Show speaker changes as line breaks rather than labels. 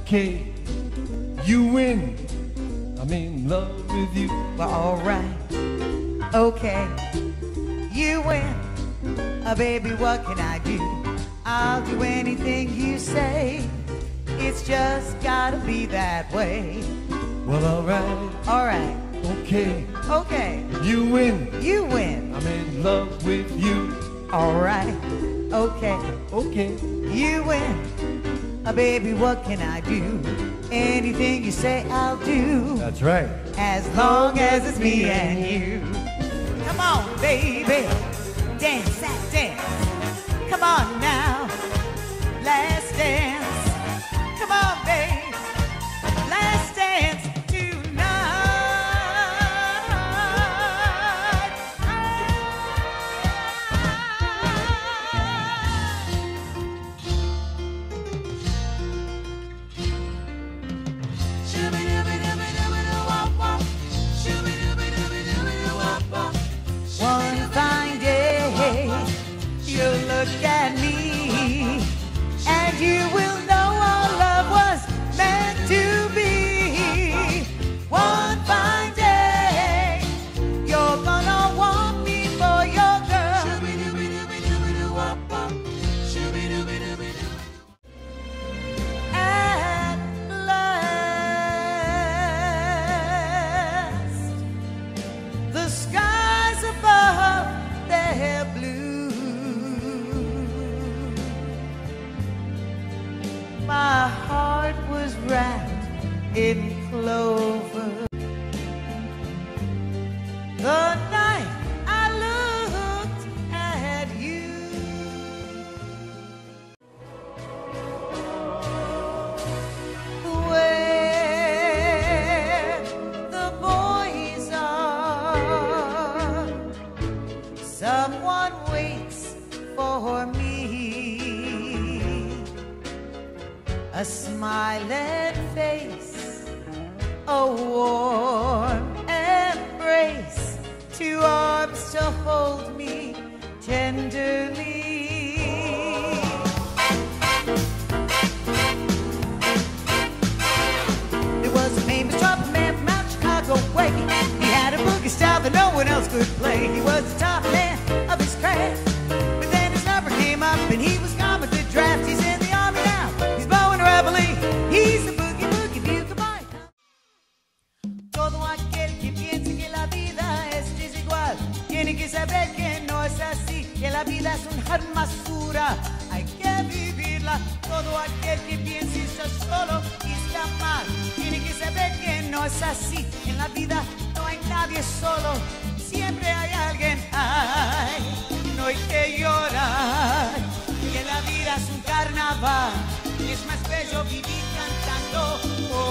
okay, you win. I'm in love with you.
Well, alright, okay, you win. Baby, what can I do? I'll do anything you say. It's just gotta be that way.
Well, alright,
Alright,
okay,
okay,
you win.
you win.
I'm in love with you.
Alright, okay,
Okay,
you win. Baby, what can I do? Anything you say, I'll do.
that's right.
As long as it's me and you. Come on, baby. Dance that dance. Come on now. Last dance. Come on, babe. Last dance tonight. One fine day, you'll look at me, and you will know our love was meant to be. One fine day, you're gonna want me for your girl. At last, the skies above, they're blue. My heart was wrapped in clover. The night I looked at you. Where the boys are, someone waits for me. A smiling face, a warm embrace, two arms to hold me tenderly. There was a famous trumpet man from out Chicago way. He had a boogie style that no one else could play. He was the top man of his craft, but then his number came up and he was gone with the draft. He's in the army now, he's blowing reveille. He's the boogie boogie bugle boy. Todo aquel que piense que la vida es desigual tiene que saber que no es así, que la vida es una hermosura, hay que vivirla. Todo aquel que piense está solo y está mal tiene que saber que no es así. En la vida no hay nadie solo, siempre hay alguien. Ay, no hay que llorar, que la vida es un carnaval, es más bello vivir cantando.